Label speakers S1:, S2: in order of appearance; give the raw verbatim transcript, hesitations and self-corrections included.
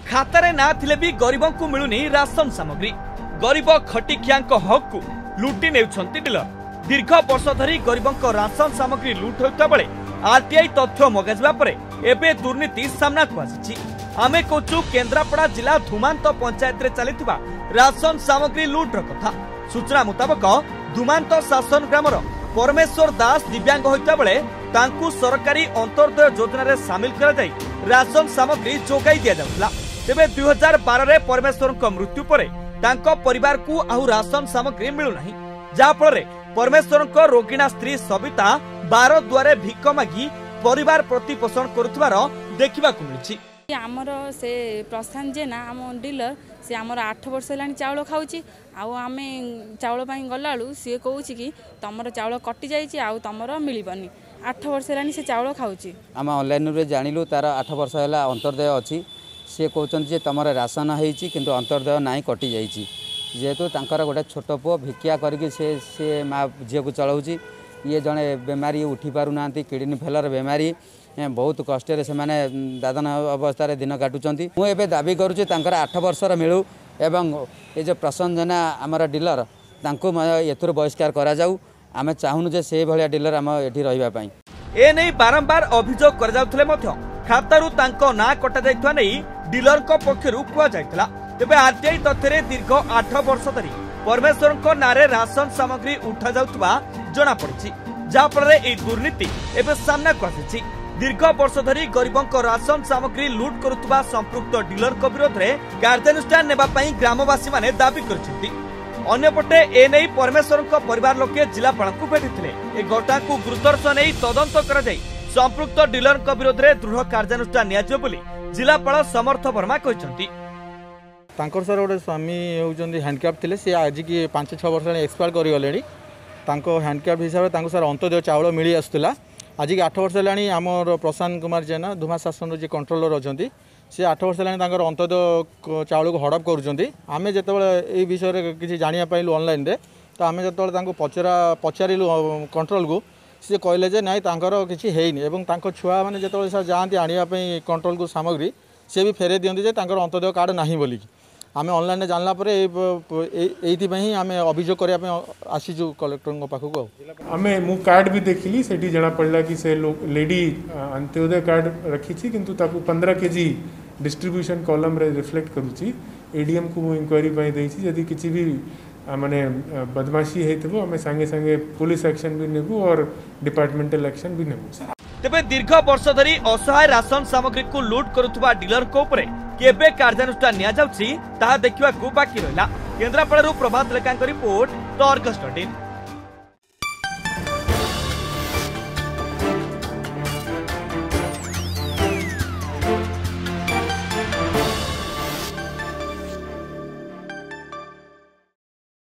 S1: खातारे ना थिले भी गरीबों को मिलुनी राशन सामग्री। गरीब खटिखिया हक को लुटि नेउछंती डीलर। दीर्घ वर्ष धरी गरीबों को राशन सामग्री लुट होता बेले आरटीआई तथ्य मगाजिबा परे एबे दुर्नीति सामना को आसी। आमे कहूँ केन्द्रापड़ा जिला धुमांत पंचायत रे चलिथिबा राशन सामग्री लुट्र कथा। सूचना मुताबक धुमांत शासन ग्रामर परमेश्वर दास दिव्यांग होता बेले तांकु सरकारी अंतर्दय योजना रे शामिल करा जाई राशन सामग्री जोगाई दिया जाउतला। तेबे दुई हजार बारह रे परमेश्वर मृत्यु परे तांको परिवार को आउ राशन सामग्री मिलु नाही, जा फल परमेश्वर रोगिणा स्त्री सबिता बार द्वारे भिक मागी परिवार प्रतिपोषण करुथिबार देखिबाकु मिलछि।
S2: आमर से प्रशांत जेना आम डीलर से आमर आठ वर्ष है चाउल खाऊँ आम चाउल गला सी कहूँ कि तुम चाउल कटि जा तुमर मिलबनी। आठ वर्ष है से चाउल खाऊँ
S3: आम ऑनलाइन रे जानिलु तार आठ वर्ष है अंतर्दय अच्छी सी कहते तुम राशन होती किंतु अंतर्दय ना कटि जाइए जेहेतु तांकर गोटे छोट पुओ भिक्षा करके से से माँ झील को चलाऊँगी। ये जड़े बेमारी उठी पार ना किडनी फेलर बेमारी बहुत कष्ट से माने दादन अवस्था दिन काटुंट। मुझे दाबी करुँच आठ वर्षर मिलू एवं ये जो प्रसन्न जेना आमर डीलर तांको एथुर बहिष्कार करा जाऊ। आमे चाहूनु जे से भलिया डीलर आम एठी रहिबा पई।
S1: ए नै बारंबार अभियोग कर जाउथले मध्य खातारू तांको ना कटा जाइथवा नै डीलर को पक्षरु कुआ जाइतला। तेबे आरटीआई तथ्य दीर्घ आठ वर्ष धरी परमेश्वर को नारे राशन सामग्री उठा जाउथवा जना पड़छि, जा फल ए दुर्नीति एबे सामना को आछि। दीर्घ वर्ष धरी गरीबों को राशन सामग्री लुट करुवा संपृक्त डीलर को विरोध में कार्यानुष्ठान नेबा पई ग्रामवासी माने दाबी करछथि। अन्यपटे एने परमेश्वर को परिवार लोके जिलापाल को भेटिथिले। ए घटना को गुरुतर सह नै तदंत करा जाय संपृक्त डीलर को विरोध में दृढ़ कार्यानुष्ठान नियाजियो बोली जिलापाल समर्थ वर्मा कहिसंति।
S4: तांकर सर गोटे स्वामी होउचंदी हैंडक्राफ्ट थिले से आज की पांच छह वर्ष एक्सपायर करि गलेनी। तांको हैंडक्राफ्ट हिसाब रे तांको सर अंत्योदय चाउल मिली आसुला। आज की आठ वर्ष है आमर प्रशांत कुमार जेना धुमा शासन जी कंट्रोलर अच्छा सी आठ वर्ष है अंत्योदय चाउल को हड़प करें। जो ये विषय में किसी जाना पाइलु ऑनलाइन रे तो आम जो पचरा पचारू कंट्रोल को सी कहले जे नाई किसी है छुआ मैंने जो जाती आने कंट्रोल को सामग्री सी भी फेरे दिखती अंत्योदय कार्ड ना बोलिकी आम ऑनलाइन जानला ये आम अभियोग करने आसीचु कलेक्टर पाखक।
S5: आम मु कार्ड भी देखिली से जना पड़ा कि से लेडी अंत्योदय कार्ड रखी किंतु ताकू पंद्रह केजी डिस्ट्रीब्यूशन कॉलम रे रिफ्लेक्ट करुच्ची। एडीएम को इंक्वायरी देती जदि किसी भी माने बदमाशी है आम सांगे सांगे पुलिस एक्शन भी नेबू और डिपार्टमेंटल एक्शन भी नेबू।
S1: तेबे दीर्घ वर्ष धरी असहाय राशन सामग्री को लुट करुवा डीलर को उपरे केबे कार्यानुष्ठान निया जाउछि ताहा देखिबा को बाकी रहला। केन्द्रापड़ारू प्रभात लेखांक report the Argus dot in.